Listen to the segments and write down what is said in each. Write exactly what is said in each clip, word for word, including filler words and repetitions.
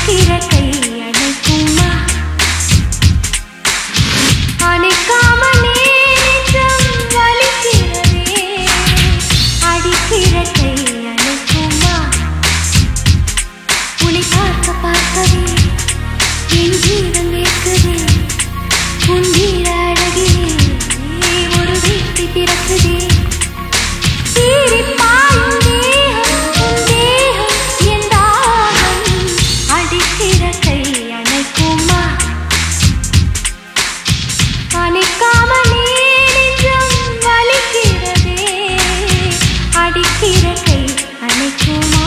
அடிக்கிற கை அணைக்குமா அணைக்காமலே நெஞ்சம் வலிக்கிறதே அடிக்கிற கை அணைக்குமா உன்னை பார்க்க பார்க்கவே என் ஜீவன் வேர்க்குதே உன் வீர அழகிலே ஒரு வீட்டை திறக்குதே சீரிப்பாயும் தேகம் உன் தேகம் என் தாகம் அடிக்கிற கை அணைக்குமா அணைக்காமலே நெஞ்சம் வலிக்கிறதே அடிக்கிற கை அணைக்குமா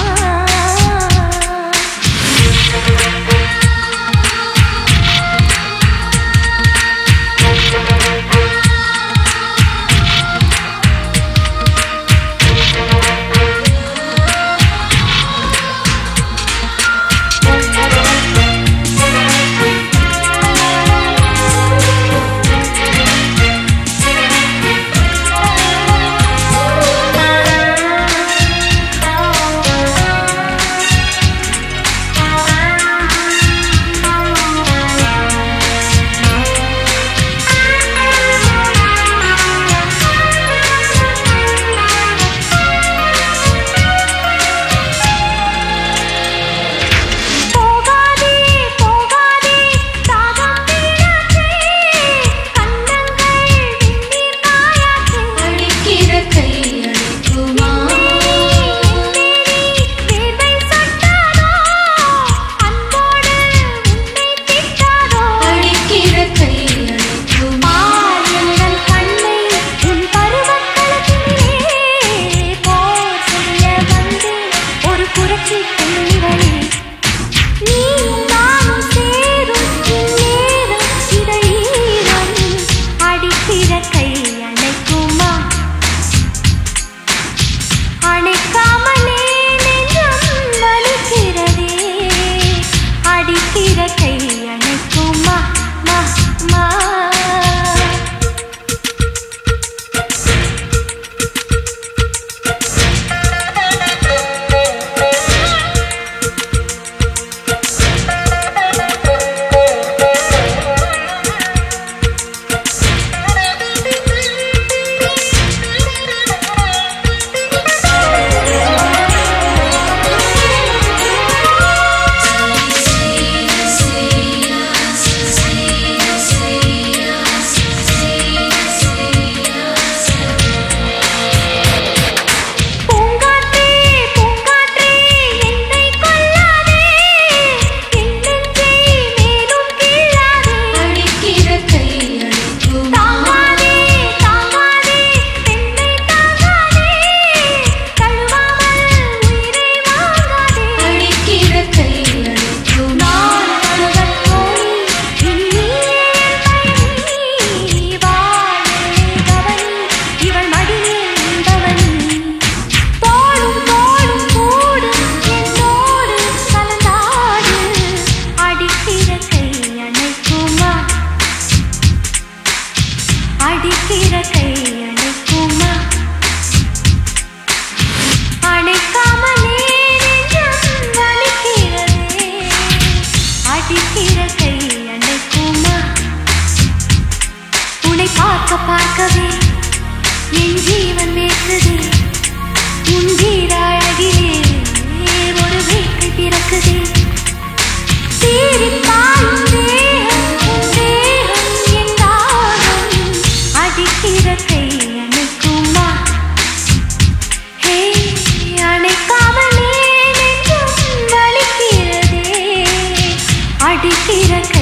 பார்க்கவே என் ஜீவன் வேர்க்குதே உன் வீர அழகிலே ஒரு வீட்டை திறக்குதே சீரிப்பாயும் தேகம் உன் தேகம் என் தாகம் அடிக்கிற கை அணைக்குமா ஹே அணைக்காமலே நெஞ்சம் வலிக்கிறதே அடிக்கிற